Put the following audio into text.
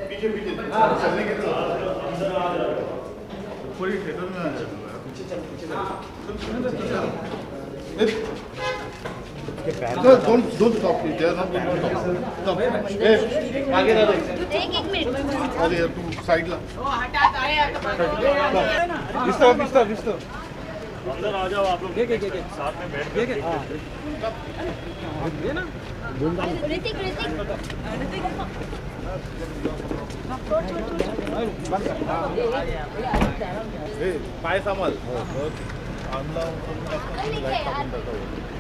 पीछे पीछे चलने के लिए ऊपर ही थिएटर में आ जाए पीछे चल don't stop please they are not going to stop आगे ना देख एक मिनट अरे तू साइड ला हटा अरे इस तरफ अंदर आ जाओ आप लोग साथ में बैठ के ये ना ऋतिक पाय सांभाळ